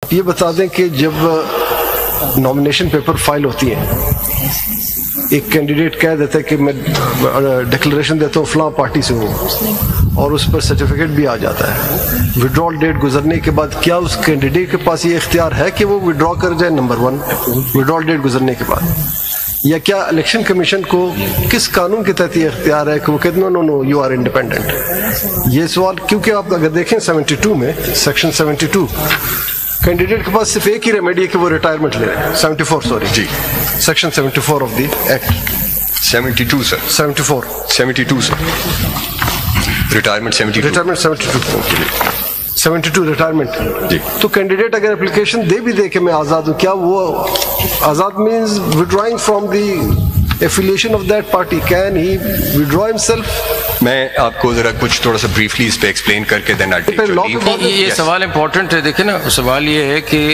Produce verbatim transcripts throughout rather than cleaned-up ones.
یہ بتا دیں کہ جب نامینیشن پیپر فائل ہوتی ہیں، ایک کینڈیڈیٹ کہہ دیتا ہے کہ میں ڈکلریشن دیتا ہوں فلاں پارٹی سے ہوں، اور اس پر سرٹیفکیٹ بھی آ جاتا ہے، وڈرال ڈیٹ گزرنے کے بعد کیا اس کینڈیڈیٹ کے پاس یہ اختیار ہے کہ وہ وڈرا کر جائے؟ نمبر ون، وڈرال ڈیٹ گزرنے کے بعد، یا کیا الیکشن کمیشن کو کس قانون کے تحت یہ اختیار ہے کہ وہ کہتے ہیں no no you are independent? یہ سوال، کیونکہ آپ اگر دیکھیں سیونٹی ٹو میں، سیکشن سیونٹی ٹو، کینڈیڈیٹ کے پاس صرف ایک ہی ریمیڈی ہے کہ وہ ریٹائرمنٹ لے رہے ہیں. Seventy four sorry ji section seventy four of the act. Seventy two sir. Seventy four seventy two sir. Retirement seventy retirement seventy two seventy two retirement. تو کینڈیڈیٹ اگر اپلیکیشن دے بھی دے کہ میں آزاد ہوں، کیا وہ آزاد means withdrawing from the affiliation of that party? Can he withdraw himself? میں آپ کو ذرا کچھ تھوڑا سا بریفلی اس پہ ایکسپلین کر کے دین یہ سوال امپورٹنٹ ہے. دیکھیں نا، سوال یہ ہے کہ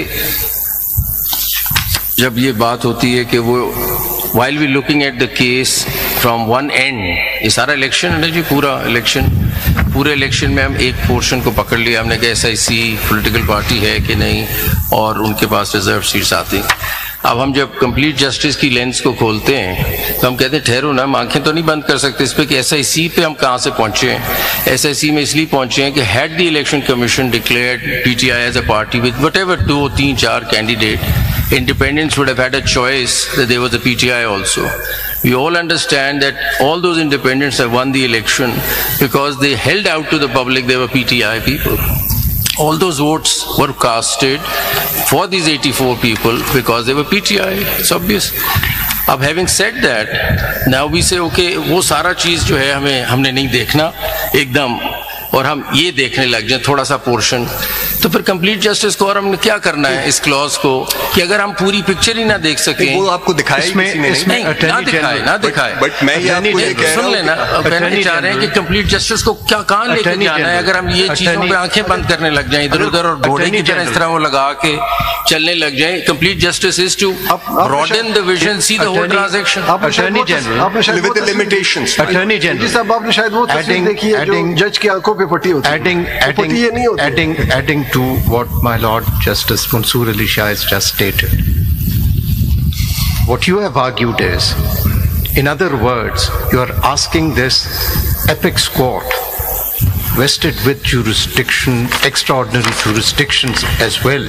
جب یہ بات ہوتی ہے کہ وہ while we looking at the case from one end، یہ سارا الیکشن ہے نا جی، پورا الیکشن، پورے الیکشن میں ہم ایک پورشن کو پکڑ لیا، ہم نے کہا S I C political party ہے کہ نہیں، اور ان کے پاس ریزرو سیٹس آتی ہیں. اب ہم جب کمپلیٹ جسٹس کی لینس کو کھولتے ہیں تو ہم کہتے ہیں ٹھہرو نا، ہم آنکھیں تو نہیں بند کر سکتے اس پہ کہ ایس آئی سی پہ ہم کہاں سے پہنچے ہیں. ایس آئی سی میں اس لیے پہنچے ہیں کہ had the election commission declared P T I as a party with whatever دو تین چار candidate, independents would have had a choice that there was a P T I also. We all understand that all those independents have won the election because they held out to the public they were P T I people. All those votes were casted for these eighty-four people because they were P T I. It's obvious. اب having said that, now we say okay وہ سارا چیز جو ہے ہمیں ہم نے نہیں دیکھنا ایک دم، اور ہم یہ دیکھنے لگ جائیں تھوڑا سا پورشن، تو پھر کمپلیٹ جسٹس کو اور ہم نے کیا کرنا ہے اس کلاس کو کہ اگر ہم پوری پکچر ہی نہ دیکھ سکیں، وہ آپ کو دکھائے نہ دکھائے نہ دکھائے بٹ میں سن لینا، کہنا چاہ رہے ہیں کہ کمپلیٹ جسٹس کو کیا کہاں لے کے جانا ہے اگر ہم یہ چیزوں پہ آنکھیں بند کرنے لگ جائیں ادھر ادھر، اور گھوڑے کی طرح اس طرح وہ لگا کے چلنے لگ جائیں. Complete justice is to broaden the vision, see the whole transaction. Attorney general attorney general صاحب آپ نے شاید وہ تصویر دیکھی ہے جو جج کی آنکھوں پہ پٹی ہوتی ہے. Adding, adding, adding to what my Lord Justice Mansoor Ali Shah has just stated, what you have argued is, in other words, you are asking this apex court, vested with jurisdiction, extraordinary jurisdictions as well,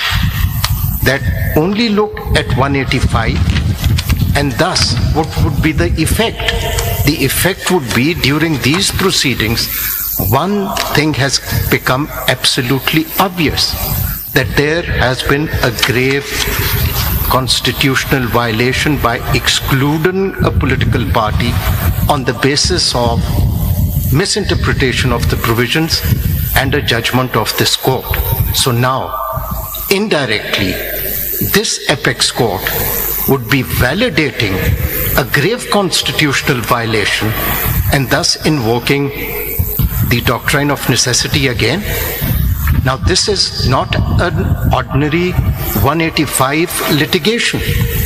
that only look at one eighty-five, and thus what would be the effect? The effect would be during these proceedings, one thing has become absolutely obvious, that there has been a grave constitutional violation by excluding a political party on the basis of misinterpretation of the provisions and a judgment of this court. So now, indirectly, this apex court would be validating a grave constitutional violation and thus invoking the doctrine of necessity again. Now this is not an ordinary one eighty-five litigation.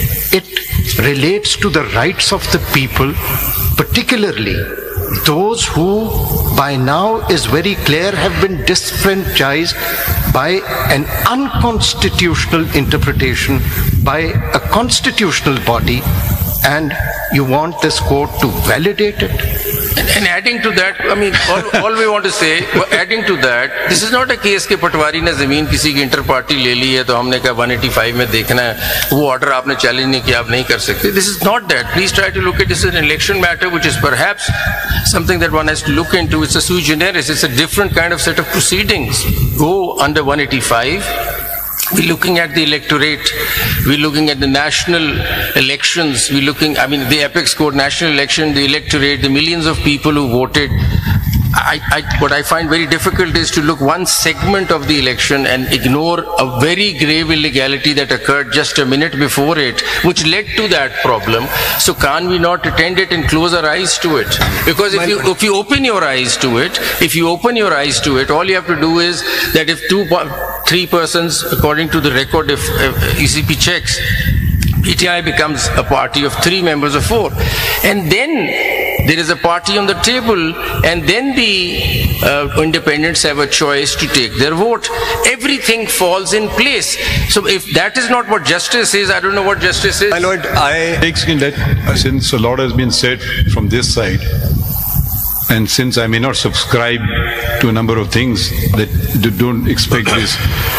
It relates to the rights of the people, particularly those who by now is very clear have been disfranchised by an unconstitutional interpretation by a constitutional body, and you want this court to validate it. And, and adding to that, I mean, all, all we want to say, adding to that, this is not a case کہ پٹواری نے زمین کسی کی inter party لے لی ہے تو ہم نے کہا ون ایٹی فائیو میں دیکھنا ہے، وہ آرڈر آپ نے چیلنج نہیں کیا، آپ نہیں کر سکتے. This is not that. Please try to look at this as an election matter which is perhaps something that one has to look into. It's a sui generis. It's a different kind of set of proceedings. Go under one eighty-five. We're looking at the electorate, we're looking at the national elections, we're looking, I mean, the apex court, national election, the electorate, the millions of people who voted. I, I, what I find very difficult is to look one segment of the election and ignore a very grave illegality that occurred just a minute before it, which led to that problem. So can we not attend it and close our eyes to it? Because if you, if you open your eyes to it, if you open your eyes to it, all you have to do is that if two, three persons, according to the record, if uh, E C P checks, P T I becomes a party of three members of four. And then there is a party on the table, and then the uh, independents have a choice to take their vote. Everything falls in place. So if that is not what justice is, I don't know what justice is. My lord, I takes in that uh, since a lot has been said from this side, and since I may not subscribe to a number of things that do, don't expect this,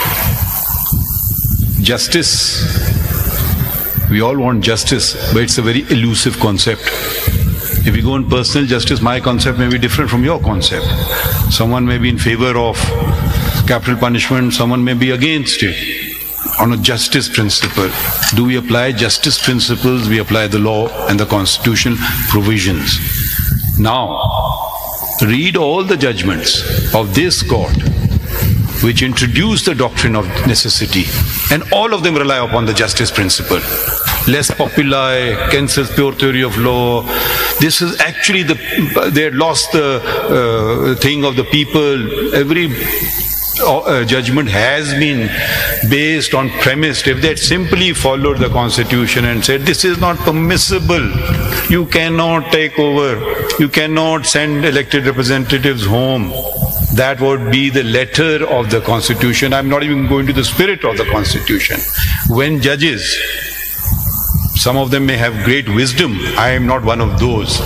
justice, we all want justice, but it's a very elusive concept. If you go on personal justice, my concept may be different from your concept. Someone may be in favor of capital punishment, someone may be against it. On a justice principle, do we apply justice principles? We apply the law and the constitutional provisions. Now, read all the judgments of this court which introduce the doctrine of necessity, and all of them rely upon the justice principle. Les populi, Keynes's pure theory of law. This is actually the, they had lost the uh, thing of the people. Every uh, judgment has been based on premise. If they had simply followed the constitution and said, this is not permissible, you cannot take over, you cannot send elected representatives home, that would be the letter of the constitution. I'm not even going to the spirit of the constitution. When judges, some of them may have great wisdom, I am not one of those,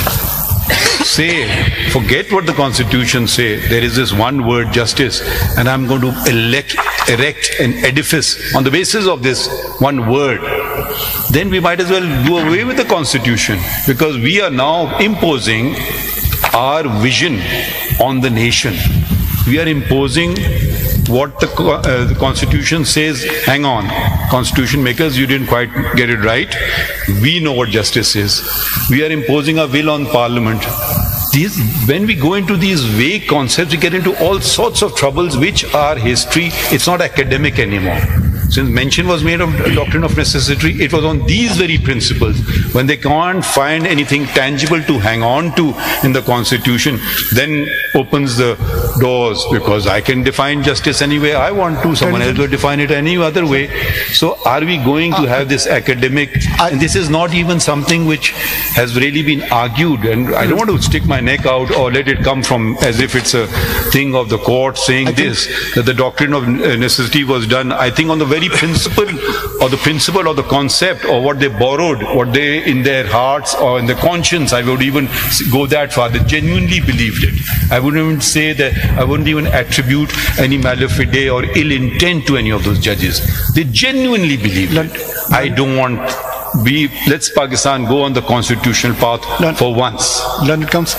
say, forget what the constitution say, there is this one word, justice, and I'm going to elect, erect an edifice on the basis of this one word, then we might as well do away with the constitution, because we are now imposing our vision on the nation. We are imposing what the, uh, the constitution says. Hang on, constitution makers, you didn't quite get it right. We know what justice is. We are imposing our will on parliament. These, when we go into these vague concepts, we get into all sorts of troubles which are history. It's not academic anymore. Since mention was made of doctrine of necessity, it was on these very principles. When they can't find anything tangible to hang on to in the constitution, then opens the doors, because I can define justice any way I want to, someone else will define it any other way. So are we going to have this academic, and this is not even something which has really been argued, and I don't want to stick my neck out or let it come from as if it's a thing of the court saying this, that the doctrine of necessity was done, I think on the very principle or the principle or the concept or what they borrowed, what they in their hearts or in their conscience, I would even go that far, they genuinely believed it. I wouldn't even say that, I wouldn't even attribute any malafide or ill intent to any of those judges. They genuinely believed it. I don't want, we, let's Pakistan go on the constitutional path London, for once. London comes,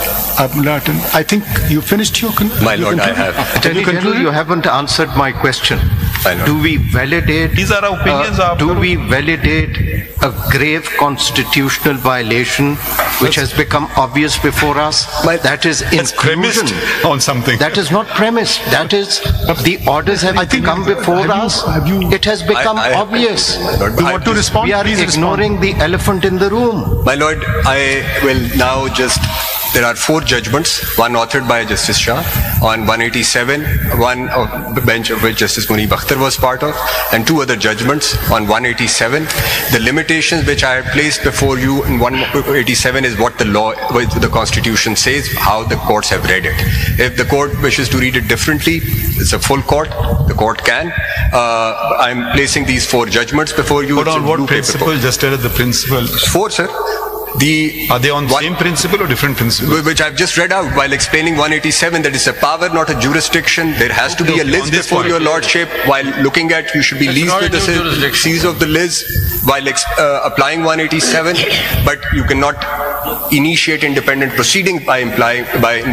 I think you finished your conclusion. My lord, I have. Attorney General, you haven't answered my question. Do we validate, these are our opinions, uh, do we validate a grave constitutional violation which has become obvious before us? My, that is inclusion on something. That is not premised. That is, the orders have I think come before have us. You, have you, it has become I, I, obvious. Lord, you want to respond? We are Please ignoring respond. the elephant in the room. My lord, I will now just, there are four judgments, one authored by Justice Shah on one eighty-seven, one of the bench of which Justice Munib Akhtar was part of, and two other judgments on one eighty-seven. The limitations which I have placed before you in one eighty-seven is what the law, what the constitution says, how the courts have read it. If the court wishes to read it differently, it's a full court, the court can. Uh, I'm placing these four judgments before you. Hold on, what principle? Just tell us the principle. Four, sir. The Are they on the same principle or different principles? Which I've just read out while explaining one eighty-seven, that is a power, not a jurisdiction. There has to be a list before your lordship. While looking at, you should be least with the seize of the list while uh, applying one eighty-seven, but you cannot initiate independent proceeding by implying by